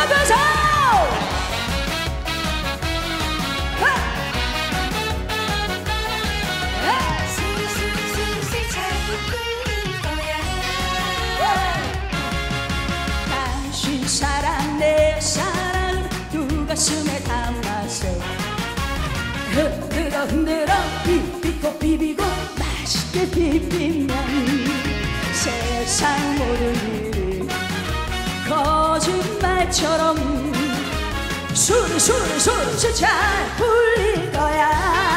앞에서 술술술술 자꾸 끓는 거야. 당신 사랑 내 사랑 두 가슴에 담았어. 흔들어 흔들어 비비고 비비고 맛있게 비비면 세상 모든 일이 거짓말처럼 술술 잘 풀릴 거야.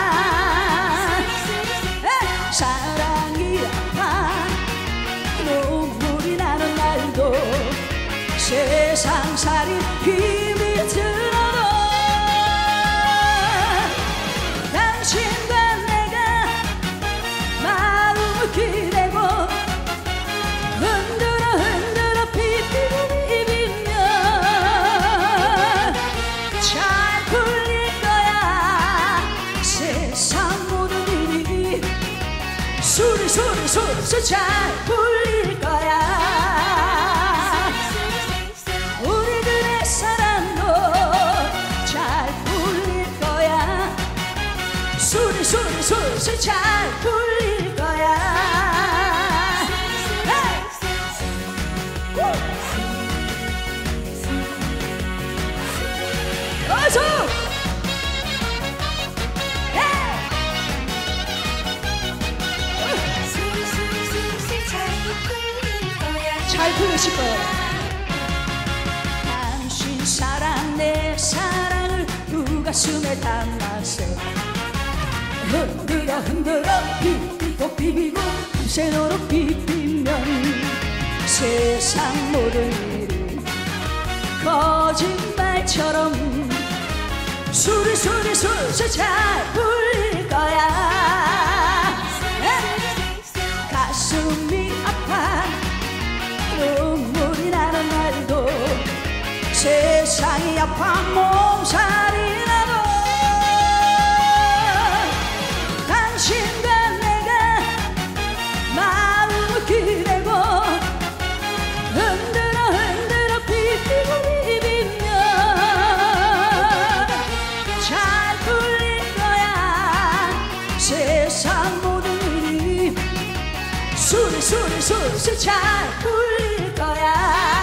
사랑이 아파 눈물이 나는 날도 세상살이 힘이 들어도 당신과 내가 마음을 기대고 흔들어 비비면 잘 풀릴 거야. 세상 모든 일이 술이 잘 풀릴 거야. 우리들의 사랑도 잘 풀릴 거야. 술이 잘 풀릴 거야. 어서! 술술술술 자꾸 끓는 거야. 잘 풀리실 거예요. 당신 사랑 내 사랑을 두 가슴에 담았어. 흔들어 비비고 비비고 새도록 비비면 세상 모든 일이 거짓말처럼 술이 잘 풀릴 거야. 가슴이 아파 눈물이 나는 날도 세상이 아파 몸살이 나도 당신과 내가 마음을 기대고 흔들어 비비면 잘 풀릴 거야. 세상 모든 일이 술이 잘 풀릴 거야.